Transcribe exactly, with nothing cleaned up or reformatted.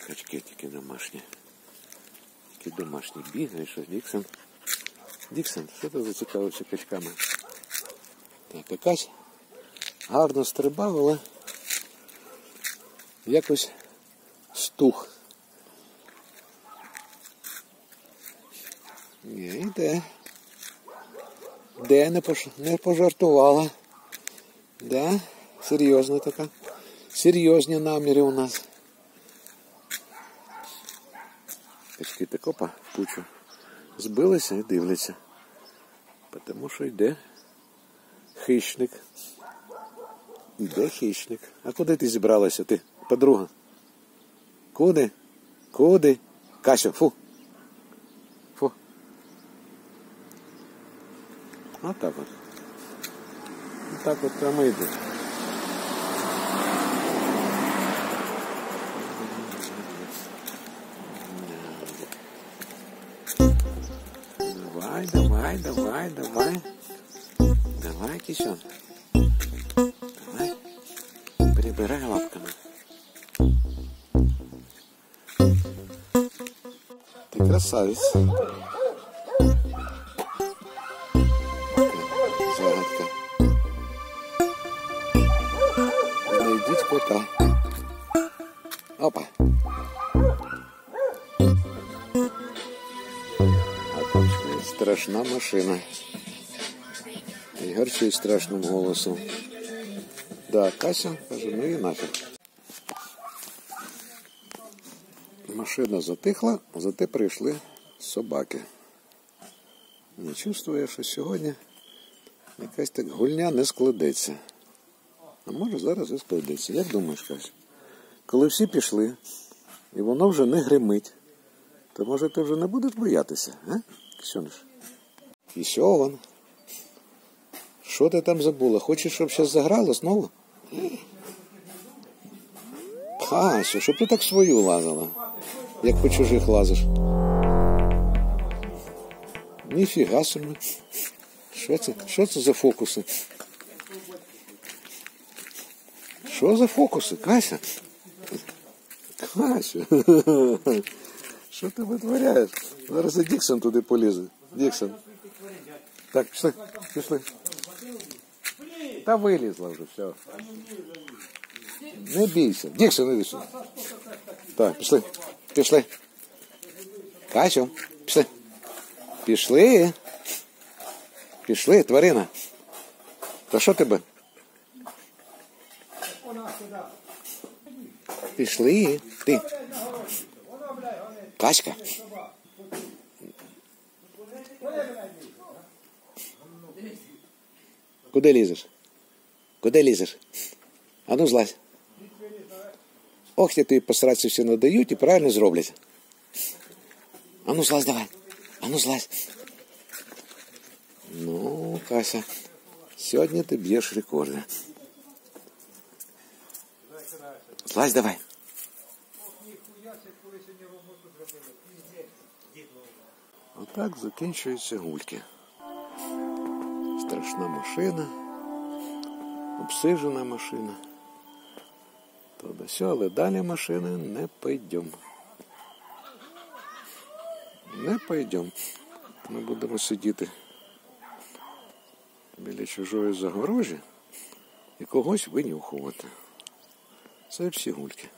Качки тільки домашні. Тільки домашні бігають, що Діксон. Діксон, що ти зацікавився качками? Так, якась гарно стрибав, але якось стух. Ні, йде. Де, не, пош... не пожартувала. Да, серйозна така. Серйозні наміри у нас. Качки так опа, кучу. Збилися і дивляться. Тому що йде хищник. Йде хищник. А куди ти зібралася, ти, подруга? Куди? Куди? Касю, фу. Фу. Отак от. Отак от прямо йде. Давай, давай, давай, давай. Давай, кисен. Давай. Прибирай лапками. Ты красавец. Загадка. Найдите кота. Опа. Страшна машина. І гарчить страшним голосом. Да, Кася каже, ну і нафіг. Машина затихла, зате прийшли собаки. Не чувствує, що сьогодні якась так гульня не складеться. А може зараз і складеться. Як думаєш, Кася? Коли всі пішли, і воно вже не гримить, то може ти вже не будеш боятися, а? Ксюниш? Кісьован. Що ти там забула? Хочеш, щоб зараз заграло знову? Касю, щоб ти так свою лазила, як по чужих лазиш. Ніфіга собі. Що це? Що це за фокуси? Що за фокуси, Кася? Кася. Що ти витворяєш? Зараз і Діксон туди полізе. Діксон. Так, пішли, пішли. Та вилізла вже, все. Не бійся. Діксон, іди сюди. Так, пішли, пішли. Касю, пішли. Пішли. Пішли, тварина. Та що тебе? Пішли. Ти. Каська. Куди лізеш? Куди лізеш? А ну злазь. Ох, я тобі посраться всі надають і правильно зроблять. А ну злазь давай. А ну злазь. Ну, Кася, сьогодні ти б'єш рекорди. Злазь давай. Отак закінчуються гульки. Страшна машина, обсижена машина. То до сього, але далі машини не пойдем. Не пойдем. Ми будемо сидіти біля чужої загорожі і когось винюхувати. Це всі гульки.